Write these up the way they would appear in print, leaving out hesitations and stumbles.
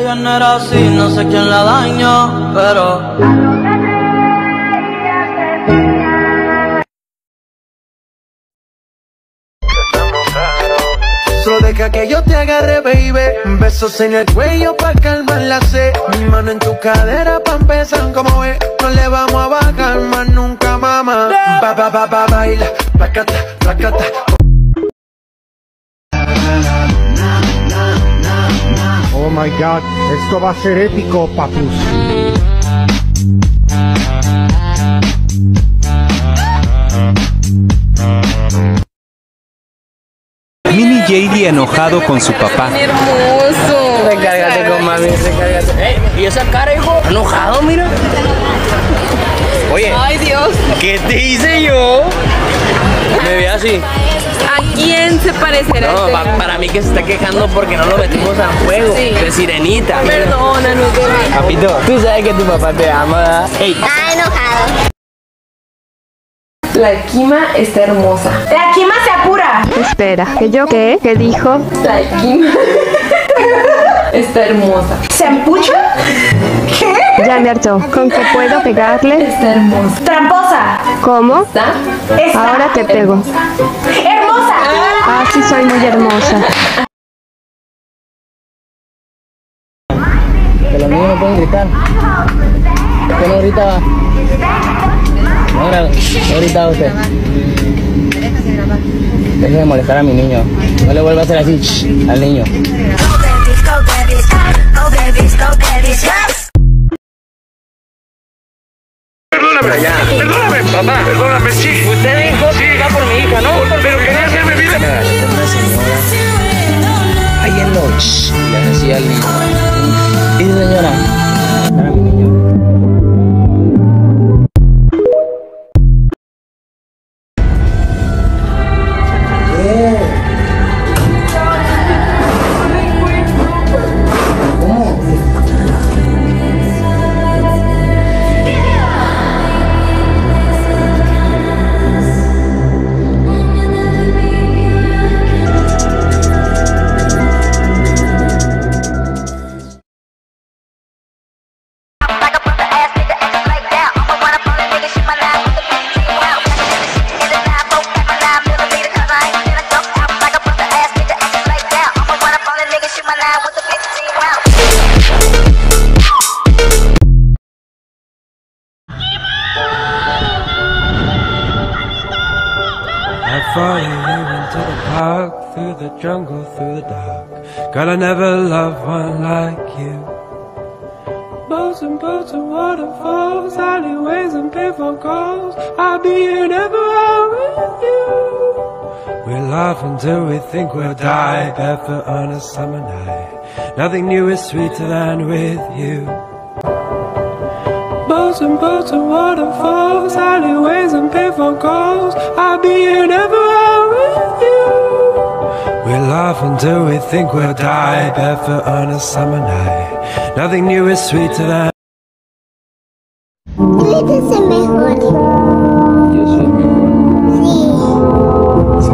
ella no era así, no sé quién la dañó, pero solo deja que yo te agarre, baby. Besos en el cuello pa' calmar la sed. Mi mano en tu cadera pa' empezar, como ves. No le vamos a bajar más nunca, mamá. Baila, placata, placata. Oh my God, esto va a ser épico, papus. Mini JD enojado con su papá. Hermoso. Recárgate con mami, recárgate. ¿Y esa cara, hijo? Enojado, mira. Oye. Ay, Dios. ¿Qué te hice yo? Me ve así. ¿A quién se parecerá? No, para mí que se está quejando porque no lo metimos al juego. Sí. De sirenita. Perdónanos, bebé. Papito, tú sabes que tu papá te ama, ¿verdad? Ey. Está enojado. La Kima está hermosa. La Kima se apura. Espera, ¿que yo qué? ¿Qué dijo? La Kima está hermosa. ¿Se empucha? ¿Qué? Ya me hartó. ¿Con qué puedo pegarle? Está hermosa. Tramposa. ¿Cómo? ¿Está? Ahora te pego. Hermosa. Ah, sí, soy muy hermosa. Que los niños no pueden gritar. ¿Por qué no gritaba? No gritaba usted. Deje de molestar a mi niño. No le vuelva a hacer así al niño. Perdóname, ya. Perdóname, papá. Perdóname, sí. Usted dijo que iba por mi hija, ¿no? Pero quería hacerme vida. Una señora. Ahí en noche. Le decía al niño. ¿Y señora? Para mi niño. I follow you into the park, through the jungle, through the dark. God, I never loved one like you. Boats and waterfalls, alleyways and payphone calls. I'll be here never out with you. We'll laugh until we think we'll die, barefoot on a summer night. Nothing new is sweeter than with you. Boats and waterfalls, alleyways and payphone calls. I'll be here never out with you. We'll laugh until we think we'll die, barefoot on a summer night. Nothing new is sweeter than. Este es el mejor. Yo soy el mejor. Sí.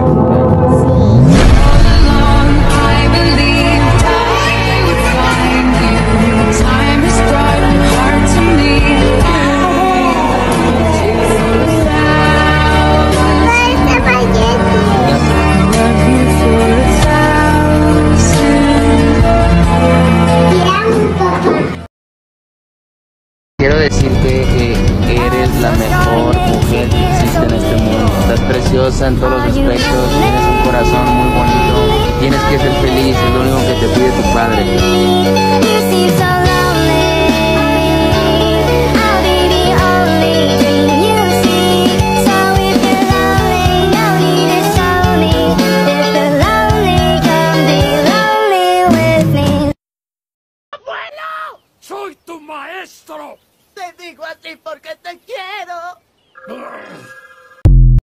Quiero decirte que eres la mejor mujer que existe en este mundo. Estás preciosa en todos los aspectos, tienes un corazón muy bonito, tienes que ser feliz, es lo único que te pide tu padre.